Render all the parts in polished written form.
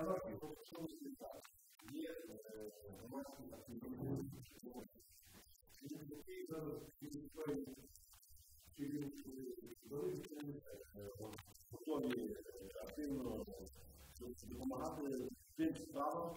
готові активно допомагати тим справам.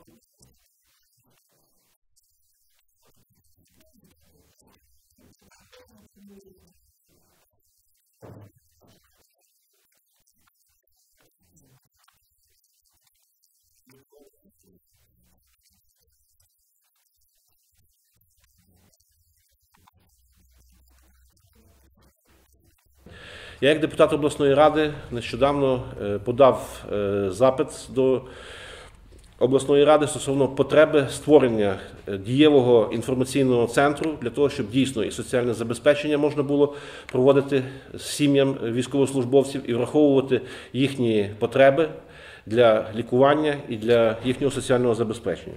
Я, як депутат обласної ради, нещодавно подав запит до обласної ради стосовно потреби створення дієвого інформаційного центру для того, щоб дійсно і соціальне забезпечення можна було проводити з сім'ям військовослужбовців і враховувати їхні потреби для лікування і для їхнього соціального забезпечення.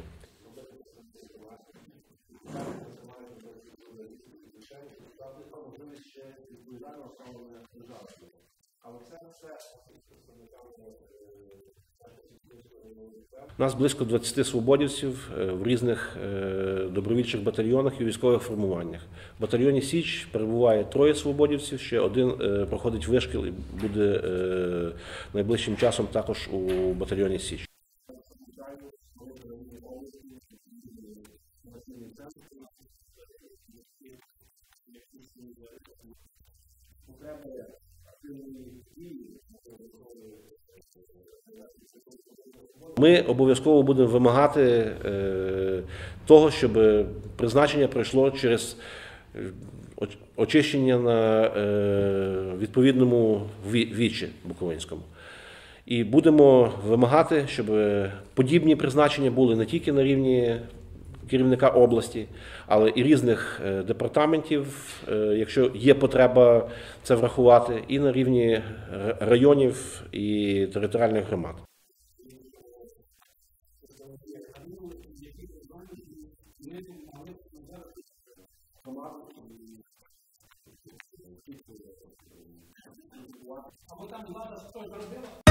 У нас близько 20 свободівців в різних добровольчих батальйонах і військових формуваннях. В батальйоні Січ перебуває 3 свободівців, ще один проходить вишкіл і буде найближчим часом також у батальйоні Січ. Ми обов'язково будемо вимагати того, щоб призначення пройшло через очищення на відповідному вічі Буковинському. І будемо вимагати, щоб подібні призначення були не тільки на рівні керівника області, але і різних департаментів, якщо є потреба це врахувати, і на рівні районів і територіальних громад. Або там влада щось зробила?